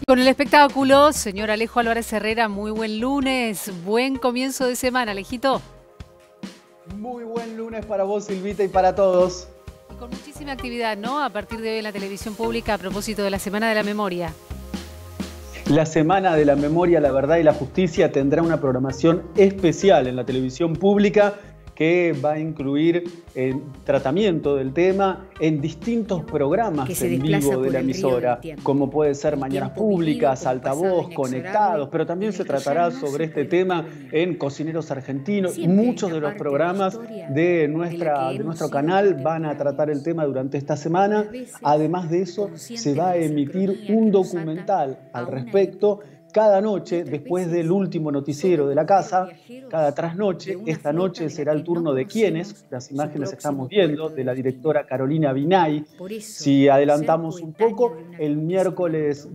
Con el espectáculo, señor Alejo Álvarez Herrera, muy buen lunes, buen comienzo de semana, Alejito. Muy buen lunes para vos, Silvita, y para todos. Y con muchísima actividad, ¿no? A partir de hoy en la televisión pública a propósito de la Semana de la Memoria. La Semana de la Memoria, la Verdad y la Justicia tendrá una programación especial en la televisión pública que va a incluir el tratamiento del tema en distintos programas en vivo de la emisora, como puede ser Mañanas Públicas, Altavoz, Conectados, pero también se tratará sobre este tema en Cocineros Argentinos. Muchos de los programas de nuestro canal van a tratar el tema durante esta semana. Además de eso, se va a emitir un documental al respecto cada noche, después del último noticiero de la casa, cada trasnoche. Esta noche será el turno de Quienes, las imágenes estamos viendo, de la directora Carolina Binay. Si adelantamos un poco, el miércoles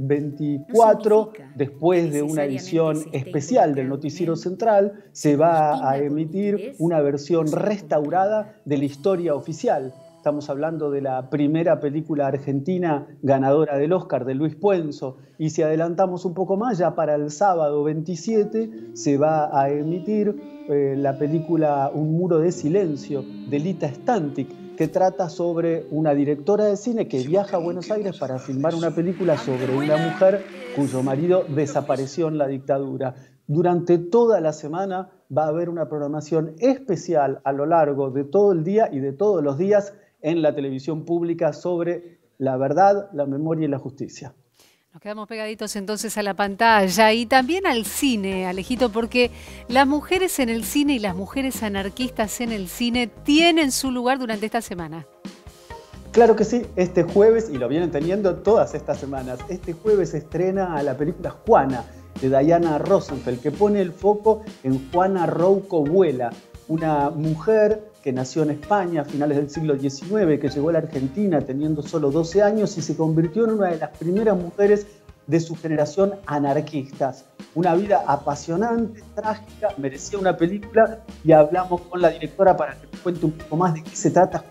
24, después de una edición especial del Noticiero Central, se va a emitir una versión restaurada de la historia oficial. Estamos hablando de la primera película argentina ganadora del Oscar, de Luis Puenzo. Y si adelantamos un poco más, ya para el sábado 27 se va a emitir la película Un muro de silencio, de Lita Stantic, que trata sobre una directora de cine que viaja a Buenos Aires para filmar una película sobre una mujer cuyo marido desapareció en la dictadura. Durante toda la semana va a haber una programación especial a lo largo de todo el día y de todos los días en la televisión pública sobre la verdad, la memoria y la justicia. Nos quedamos pegaditos entonces a la pantalla y también al cine, Alejito, porque las mujeres en el cine y las mujeres anarquistas en el cine tienen su lugar durante esta semana. Claro que sí, este jueves, y lo vienen teniendo todas estas semanas, este jueves se estrena la película Juana, de Diana Rosenfeld, que pone el foco en Juana Rouco Vuela, una mujer que nació en España a finales del siglo XIX, que llegó a la Argentina teniendo solo 12 años y se convirtió en una de las primeras mujeres de su generación anarquistas. Una vida apasionante, trágica, merecía una película, y hablamos con la directora para que nos cuente un poco más de qué se trata.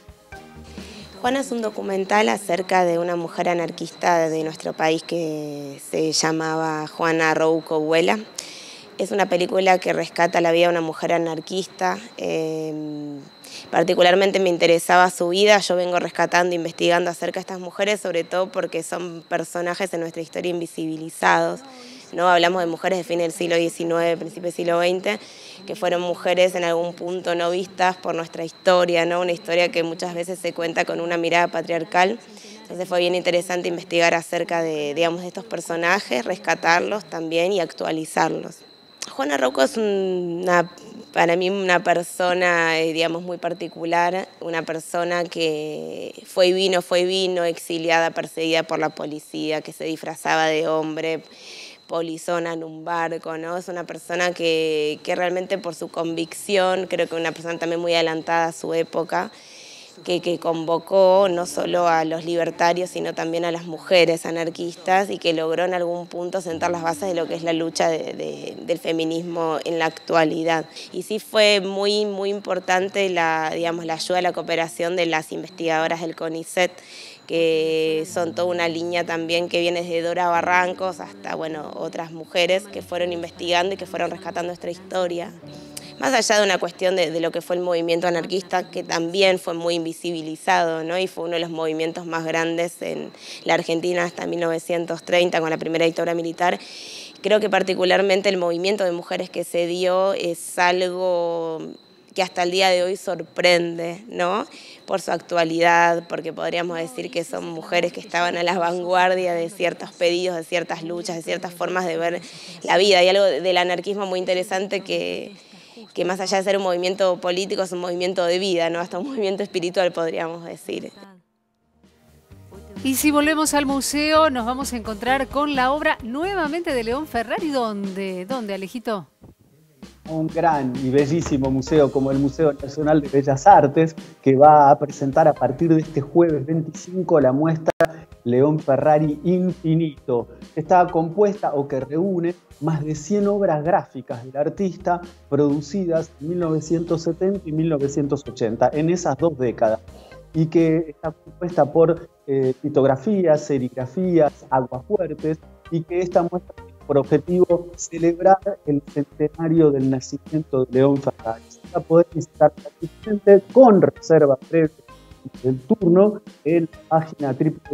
Juana es un documental acerca de una mujer anarquista de nuestro país que se llamaba Juana Rouco Vuela. Es una película que rescata la vida de una mujer anarquista. Particularmente me interesaba su vida. Yo vengo rescatando, investigando acerca de estas mujeres, sobre todo porque son personajes en nuestra historia invisibilizados, ¿no? Hablamos de mujeres de fin del siglo XIX, principio del siglo XX, que fueron mujeres en algún punto no vistas por nuestra historia, ¿no? Una historia que muchas veces se cuenta con una mirada patriarcal. Entonces fue bien interesante investigar acerca de estos personajes, rescatarlos también y actualizarlos. Juana Rouco es para mí una persona, muy particular, una persona que fue y vino, exiliada, perseguida por la policía, que se disfrazaba de hombre, polizona en un barco, ¿no? Es una persona que realmente por su convicción, creo que una persona también muy adelantada a su época, que convocó no solo a los libertarios, sino también a las mujeres anarquistas, y que logró en algún punto sentar las bases de lo que es la lucha del feminismo en la actualidad. Y sí fue muy, muy importante la ayuda, la cooperación de las investigadoras del CONICET, que son toda una línea también que viene desde Dora Barrancos hasta otras mujeres que fueron investigando y que fueron rescatando nuestra historia. Más allá de una cuestión de lo que fue el movimiento anarquista, que también fue muy invisibilizado, ¿no? Y fue uno de los movimientos más grandes en la Argentina hasta 1930, con la primera dictadura militar. Creo que particularmente el movimiento de mujeres que se dio es algo que hasta el día de hoy sorprende, ¿no? Por su actualidad, porque podríamos decir que son mujeres que estaban a la vanguardia de ciertos pedidos, de ciertas luchas, de ciertas formas de ver la vida. Hay algo del anarquismo muy interesante que más allá de ser un movimiento político es un movimiento de vida, ¿no? Hasta un movimiento espiritual, podríamos decir. Y si volvemos al museo, nos vamos a encontrar con la obra nuevamente de León Ferrari. ¿Dónde, Alejito? Un gran y bellísimo museo como el Museo Nacional de Bellas Artes, que va a presentar a partir de este jueves 25 la muestra León Ferrari Infinito, que está compuesta o que reúne más de 100 obras gráficas del artista producidas en 1970 y 1980, en esas dos décadas, y que está compuesta por litografías, serigrafías, aguafuertes, y que esta muestra tiene por objetivo celebrar el centenario del nacimiento de León Ferrari. Se va a poder visitar gratuitamente con reserva previa del turno en la página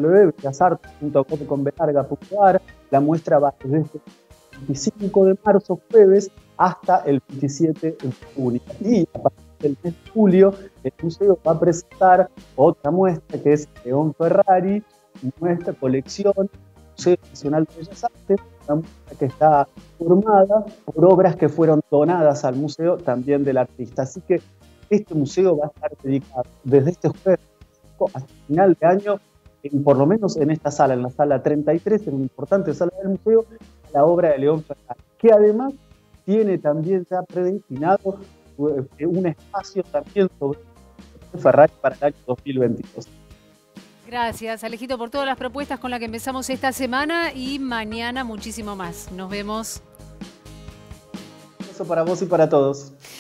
www.bellasartes.com.ar. La muestra va desde el 25 de marzo, jueves, hasta el 27 de junio. Y a partir del mes de julio, el museo va a presentar otra muestra que es León Ferrari, nuestra colección Museo Nacional de Bellas Artes, una muestra que está formada por obras que fueron donadas al museo también del artista. Así que este museo va a estar dedicado desde este jueves hasta el final de año, por lo menos en esta sala, en la sala 33, en una importante sala del museo, a la obra de León Ferrari, que además tiene también ya predestinado un espacio también sobre Ferrari para el año 2022. Gracias, Alejito, por todas las propuestas con las que empezamos esta semana y mañana muchísimo más. Nos vemos. Eso para vos y para todos.